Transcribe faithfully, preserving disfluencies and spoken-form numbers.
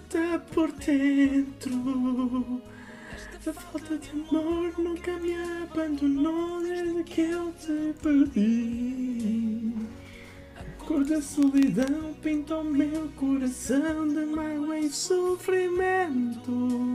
mata por dentro. A falta de amor nunca me abandonou desde que eu te perdi. A cor da solidão pinta o meu coração de mágoa e sofrimento.